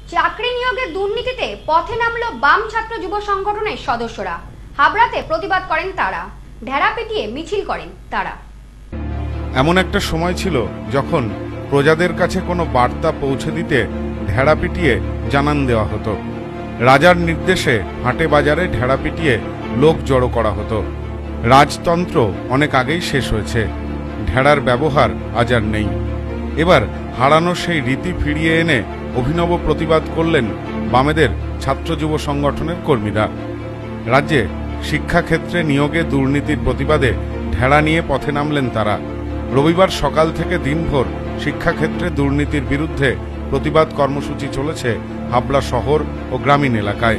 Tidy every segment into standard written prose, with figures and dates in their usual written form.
চাকরি নিয়োগের দুর্নীতিতে পথে নামলো বাম ছাত্র যুব সংগঠনের সদস্যরা। হাবড়াতে প্রতিবাদ করেন তারা, ঢেরা পিটিয়ে মিছিল করেন তারা। এমন একটা সময় ছিল যখন প্রজাদের কাছে কোনো বার্তা পৌঁছে দিতে ঢেরা পিটিয়ে জানান দেওয়া হতো। রাজার নির্দেশে হাটে বাজারে ঢেরা পিটিয়ে লোক জড়ো করা হতো। রাজতন্ত্র অনেক আগেই শেষ হয়েছে, ঢেড়ার ব্যবহার আজ আর নেই। এবার হারানো সেই রীতি ফিরিয়ে এনে অভিনব প্রতিবাদ করলেন বামেদের ছাত্র যুব সংগঠনের কর্মীরা। রাজ্যে শিক্ষাক্ষেত্রে নিয়োগে দুর্নীতির প্রতিবাদে ঢেড়া নিয়ে পথে নামলেন তারা। রবিবার সকাল থেকে দিনভর শিক্ষাক্ষেত্রে দুর্নীতির বিরুদ্ধে প্রতিবাদ কর্মসূচি চলেছে হাবড়া শহর ও গ্রামীণ এলাকায়।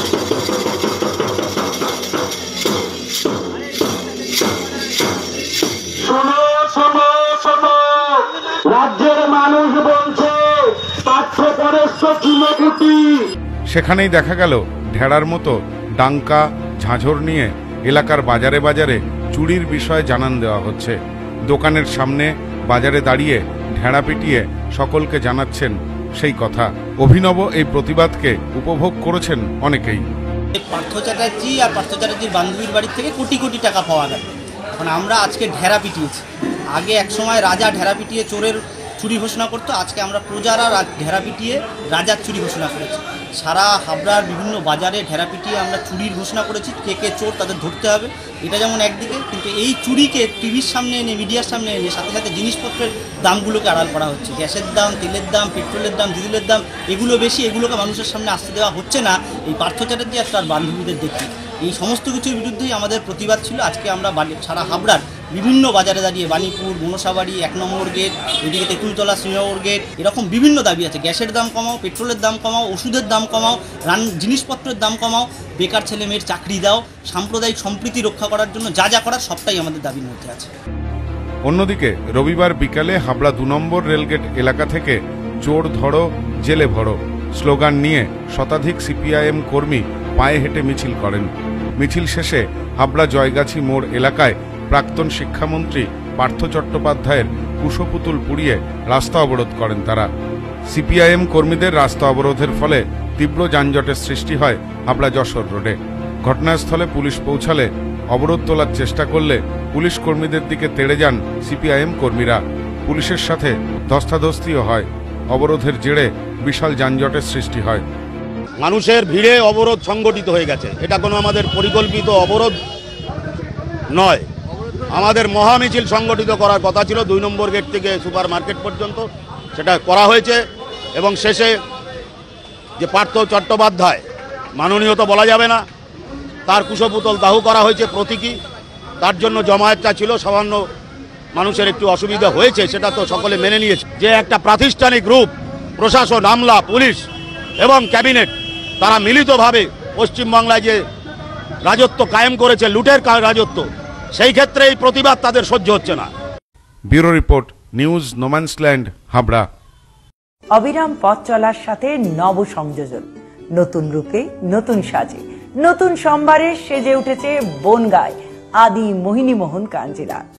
রাজ্যের মানুষ বলছে সেখানেই দেখা গেল ঢেড়ার মতো ডাঙ্কা ঝাঁঝর নিয়ে এলাকার বাজারে বাজারে চুরির বিষয়ে জানান দেওয়া হচ্ছে। দোকানের সামনে বাজারে দাঁড়িয়ে ঢেড়া পিটিয়ে সকলকে জানাচ্ছেন সেই কথা। অভিনব এই প্রতিবাদকে উপভোগ করেছেন অনেকেই। পার্থ চ্যাটার্জি আর পার্থ চ্যাটার্জির বান্ধবীর বাড়ি থেকে কোটি কোটি টাকা পাওয়া গেল। এখন আমরা আজকে ঢেড়া পিটিয়েছি। আগে এক সময় রাজা ঢেড়া পিটিয়ে চোরের চুরি ঘোষণা করতো, আজকে আমরা প্রজারা ঢেড়া পিটিয়ে রাজার চুরি ঘোষণা করেছি। সারা হাবড়ার বিভিন্ন বাজারে ঢেড়া পিটিয়ে আমরা চুরির ঘোষণা করেছি। কে কে চোর তাদের ধরতে হবে, এটা যেমন একদিকে, কিন্তু এই চুরিকে টিভির সামনে এনে মিডিয়ার সামনে এনে সাথে সাথে জিনিসপত্রের দামগুলোকে আড়াল করা হচ্ছে। গ্যাসের দাম, তেলের দাম, পেট্রোলের দাম, ডিজেলের দাম এগুলো বেশি, এগুলোকে মানুষের সামনে আসতে দেওয়া হচ্ছে না এই পার্থ চ্যাটার্জি আর তার বান্ধবীদের দেখে। এই সমস্ত কিছুর বিরুদ্ধেই আমাদের প্রতিবাদ ছিল। আজকে আমরা সারা হাবড়ার বিভিন্ন বাজারে দাঁড়িয়ে বাণীপুর, মনসাবাড়ি, 1 নম্বর গেট, এদিকে তেঁতুলতলা, শ্রীনগর গেট, এরকম বিভিন্ন দাবি আছে। গ্যাসের দাম কমাও, পেট্রোলের দাম কমাও, ওষুধের দাম কমাও, জিনিসপত্রের দাম কমাও, বেকার ছেলে মেয়ের চাকরি দাও, সাম্প্রদায়িক সম্প্রীতি রক্ষা করার জন্য যা যা করার সবটাই আমাদের দাবির মধ্যে আছে। অন্যদিকে রবিবার বিকালে হাবড়া 2 নম্বর রেলগেট এলাকা থেকে চোর ধরো জেলে ভরো স্লোগান নিয়ে শতাধিক সিপিআইএম কর্মী পায়ে হেঁটে মিছিল করেন। মিছিল শেষে হাবড়া জয়গাছি মোড় এলাকায় প্রাক্তন শিক্ষামন্ত্রী পার্থ চট্টোপাধ্যায়ের কুশপুতুল পুড়িয়ে রাস্তা অবরোধ করেন তারা। সিপিআইএম কর্মীদের রাস্তা অবরোধের ফলে তীব্র যানজটের সৃষ্টি হয় হাবড়া যশোর রোডে। ঘটনাস্থলে পুলিশ পৌঁছালে অবরোধ তোলার চেষ্টা করলে পুলিশ কর্মীদের দিকে তেড়ে যান সিপিআইএম কর্মীরা। পুলিশের সাথে ধস্তাধস্তিও হয়। অবরোধের জেরে বিশাল যানজটের সৃষ্টি হয়। মানুষের ভিড়ে অবরোধ সংগঠিত হয়ে গেছে। এটা কোনো আমাদের পরিকল্পিত অবরোধ নয়। আমাদের মহামিছিল সংগঠিত করার কথা ছিল 2 নম্বর গেট থেকে সুপার মার্কেট পর্যন্ত, সেটা করা হয়েছে। এবং শেষে যে পার্থ চট্টোপাধ্যায়, মাননীয় তো বলা যাবে না, তার কুশপুতল দাহ করা হয়েছে প্রতীকী, তার জন্য জমায়েতটা ছিল। সামান্য মানুষের একটু অসুবিধা হয়েছে, সেটা তো সকলে মেনে নিয়েছে। যে একটা প্রাতিষ্ঠানিক রূপ, প্রশাসন, আমলা, পুলিশ এবং ক্যাবিনেট, তারা মিলিতভাবে পশ্চিমবাংলায় যে রাজত্ব কায়েম করেছে, লুটের রাজত্ব, সেই ক্ষেত্রে এই প্রতিবাদ তাদের সহ্য হচ্ছে না। Bureau report, news no man's land, Habra. অবিরাম পথ চলার সাথে নব সংযোজন, নতুন রূপে, নতুন সাজে, নতুন সম্ভারে সেজে উঠেছে বনগাঁয় আদি মোহিনী মোহন কাঞ্জিলাল।